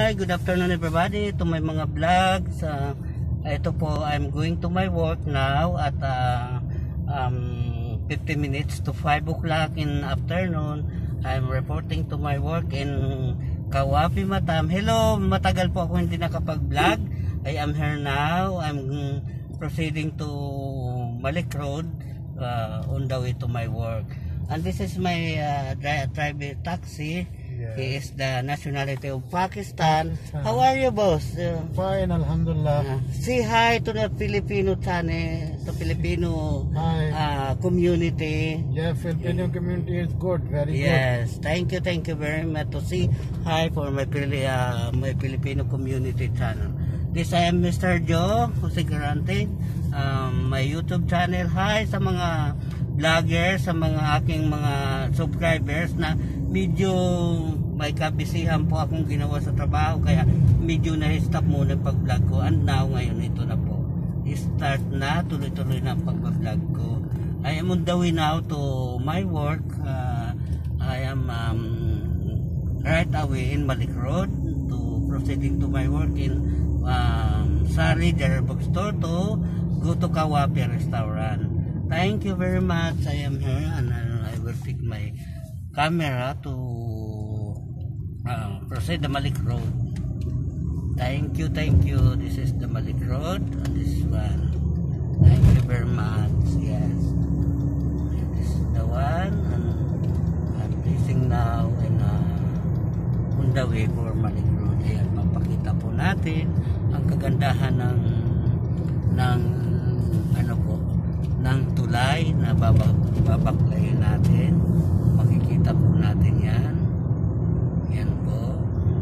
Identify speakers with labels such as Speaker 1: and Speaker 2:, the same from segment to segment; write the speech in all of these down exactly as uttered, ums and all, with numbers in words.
Speaker 1: Hi, good afternoon everybody to my mga vlogs. Uh, ito po, I'm going to my work now at uh, um, fifteen minutes to five o'clock in afternoon. I'm reporting to my work in Kawapi, Matam. Hello, matagal po ako hindi nakapag-vlog. I am here now. I'm proceeding to Malik Road uh, on the way to my work. And this is my uh, driver taxi.
Speaker 2: Yeah.
Speaker 1: He is the nationality of Pakistan. Pakistan. How are you, boss? Uh,
Speaker 2: Fine, Alhamdulillah.
Speaker 1: Uh, say hi to the Filipino channel, the Filipino uh, community.
Speaker 2: Yeah, Filipino yeah. community is good, very
Speaker 1: yes,
Speaker 2: good.
Speaker 1: Yes, thank you, thank you very much to say hi for my uh, my Filipino community channel. This I am Mister Joe Jose Garante. Um, my YouTube channel. Hi sa mga vloggers, sa mga aking mga subscribers na medyo may kabisihan po akong ginawa sa trabaho kaya medyo na-stop muna yung pag-vlog ko, and now ngayon ito na po start na, tuloy-tuloy na ang pag-vlog ko. I am on the way now to my work. uh, I am um, right away in Malik Road to proceeding to my work in um, Sari General Bookstore to go to Kawapi restaurant. Thank you very much. I am here and I will take my camera to uh, proceed the Malik Road. Thank you, thank you. This is the Malik Road. This one. Thank you very much. Yes, this is the one, and I'm facing now and uh, on the way for Malik Road. Ayan, papakita po natin ang kagandahan ng ng ano po ng tulay na babak babaklayin natin. Makikita po natin yan. Yan po.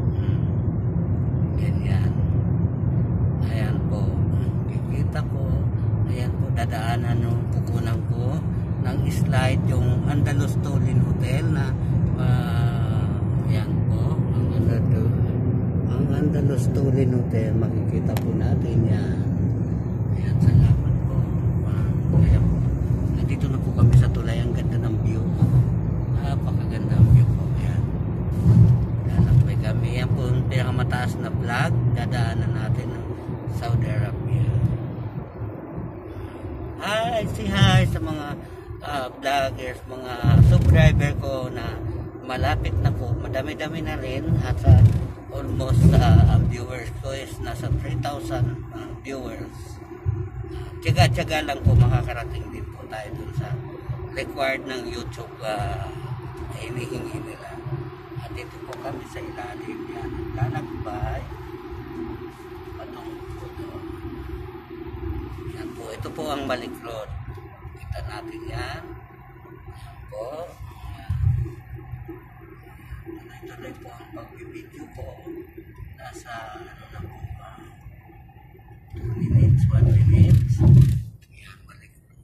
Speaker 1: Ganyan. Ayan po. Makikita po. Ayan po. Dadaanan yung pukunan ko ng slide yung Andalus Tolin Hotel na uh, ayan po. Ang Andalus, ang Andalus Tolin Hotel. Makikita po natin yan. Ayan. Salamat po. Uh, ayan po. Nandito na po kami sa tulay. Ang ganda ng view. Napakaganda ang view po. Ayan. Lalakbay kami. Yan po yung pinakamataas na vlog. Dadaanan natin ng Saudi Arabia. Hi! Say hi sa mga uh, vloggers, mga subscriber ko na malapit na po. Madami-dami na rin. At uh, almost uh, ang viewers ko is nasa three thousand uh, viewers. Tiyaga-tiyaga lang po, makakarating din po tayo dun sa required ng YouTube uh, hinihingi nila. At dito po kami sa ilalim yan. Lalakbay. Patong po doon. Yan po. Ito po ang Malik Road. Kita natin yan. Yan po. Tuloy-tuloy po ang pagbibideo po. Nasa ano na po. two minutes, one minutes. Yan, Malik Road.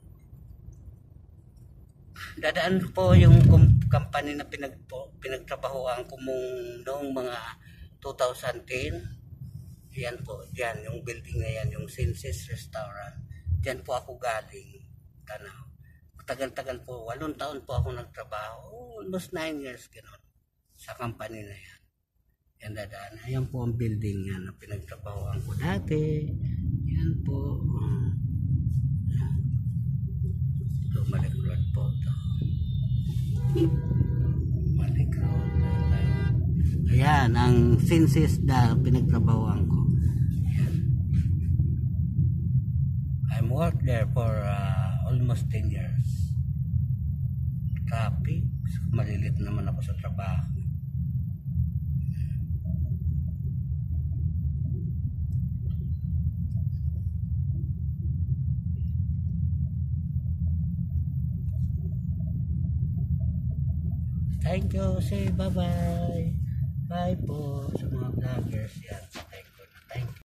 Speaker 1: Dadaan po yung company na pinag pinagtrabahoan ko mong noong mga two thousand ten. Yan po, yan yung building na yan, yung Senses Restaurant. Diyan po ako galing, Tanaw. Tagal-tagal po, walong taon po ako nagtrabaho, almost nine years gano'n sa company na yan. Yan dadaan, ayan po ang building yan na pinagtrabahoan ko dati. Yan po. Ito, Malik Road po ito. Malik Road. Ayan, ang Senses na pinagtrabahoan ko. Ayan. I'm worked there for uh, almost ten years. Traffic. Malilit naman ako sa trabaho. Thank you. Say bye-bye. Bye po sa mga vloggers yan. Thank you. Thank you.